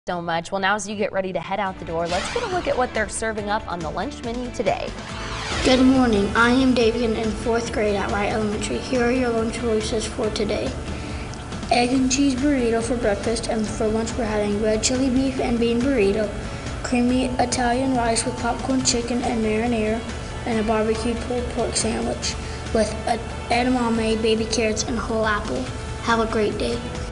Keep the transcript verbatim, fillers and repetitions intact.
So much. Well, now as you get ready to head out the door, let's get a look at what they're serving up on the lunch menu today. Good morning. I am Davian in fourth grade at Wright Elementary. Here are your lunch choices for today. Egg and cheese burrito for breakfast, and for lunch we're having red chili beef and bean burrito, creamy Italian rice with popcorn chicken and marinara, and a barbecued pulled pork sandwich with edamame, baby carrots, and whole apple. Have a great day.